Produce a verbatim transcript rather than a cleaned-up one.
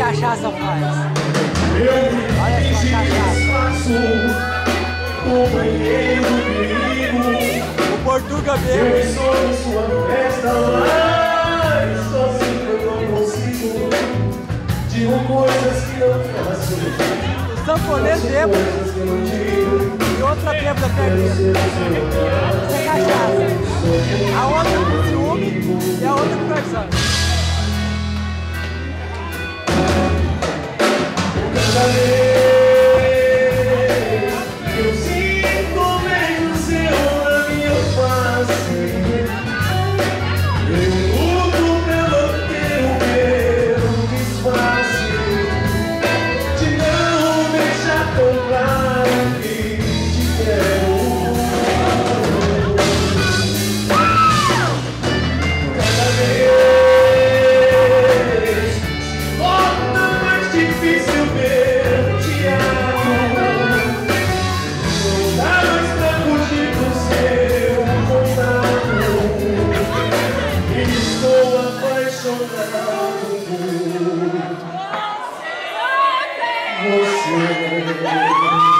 cachaça faz. Olha só a cachaça. O banheiro comigo. O Portuga Eu bebe. estou em sua festa, mas sozinho eu não consigo. Digo coisas que não faço. O sanfonês bebe. Coisas que não digo. E outra bêbada perdido. Isso é cachaça. A outra com ciúme e a outra conversando. Cada vez eu sinto o beijo seu na minha face. Eu luto pelo teu pelo disfarce de não deixar tão claro que te quero. Cada vez se torna mais difícil ver te amo. Não dá mais pra fugir do seu contato. Estou apaixonado por você.